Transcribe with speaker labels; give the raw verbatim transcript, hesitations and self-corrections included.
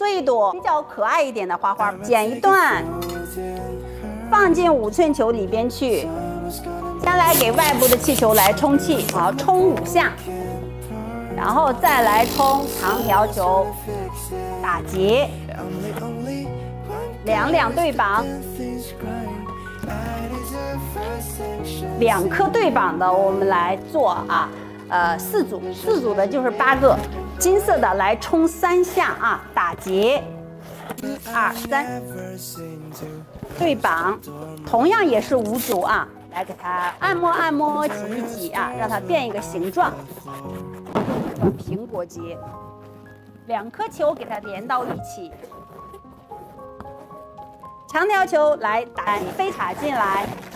Speaker 1: 做一朵比较可爱一点的花花，剪一段，放进五寸球里边去。先来给外部的气球来充气，好，充五下，然后再来充长条球，打结，两两对绑。 两颗对绑的，我们来做啊，呃，四组，四组的就是八个，金色的来冲三下啊，打结，一二三，对绑，同样也是五组啊，来给它按摩按摩，挤一挤啊，让它变一个形状，苹果结，两颗球给它连到一起。 长条球来打飞塔进来，